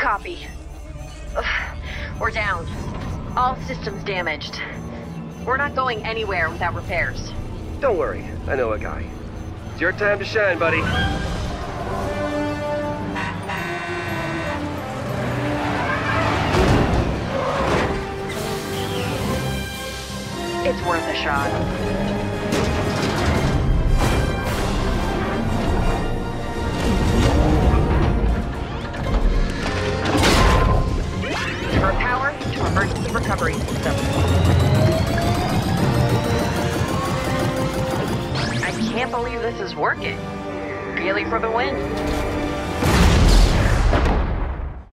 Copy. Ugh, we're down. All systems damaged. We're not going anywhere without repairs. Don't worry, I know a guy. It's your time to shine, buddy. It's worth a shot. Divert power to emergency recovery system. I can't believe this is working. Really for the win.